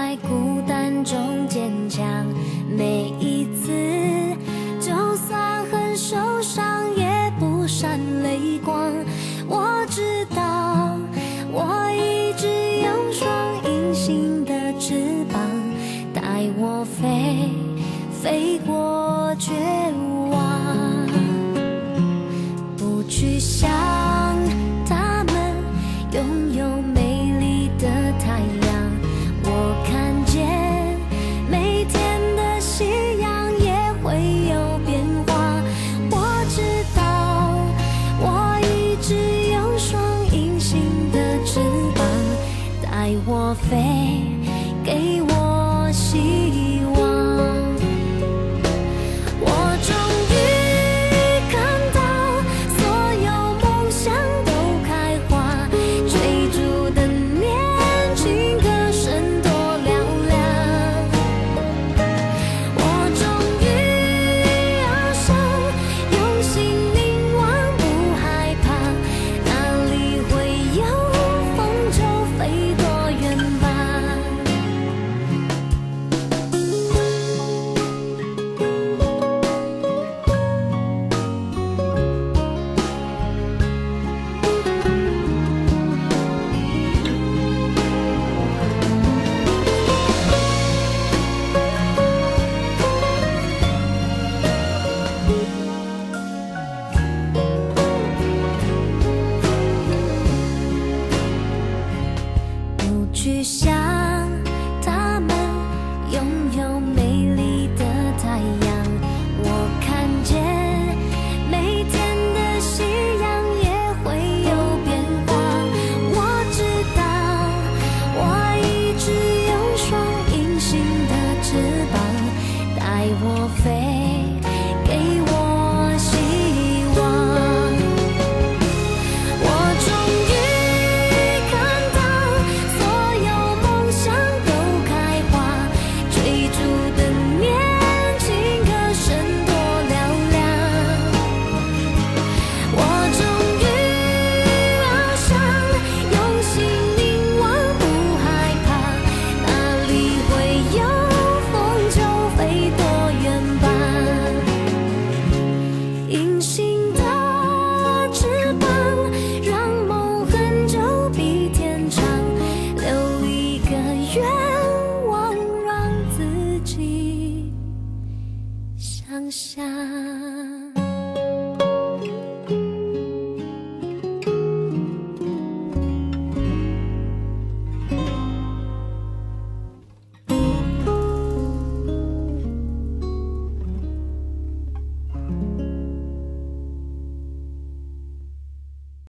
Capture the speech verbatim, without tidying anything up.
在孤单中坚强。每一次，就算很受伤，也不闪泪光。我知道，我一直有双隐形的翅膀，带我飞，飞过绝望。不去想他们拥有美丽的太阳，我看见每天的夕阳也会有变化。我知道，我一直有双隐形的翅膀，带我飞，给我希望。我终于看到所有梦想都开花，追逐的年轻，歌声多嘹亮。我终于翱翔，用心凝望，不害怕，哪里会有风就飞多远吧。不去想他们拥有美丽的太阳，我看见每天的夕阳也会有变化。我知道，我一直有双隐形的翅膀，带我飞，给我希望。我终于看到所有梦想都开花，追逐的年轻，歌声多嘹亮。我终于翱翔，用心凝望，不害怕，哪里会有风就飞多远吧。隐形的翅膀，让梦很久比天长，留一个愿望，让自己想象。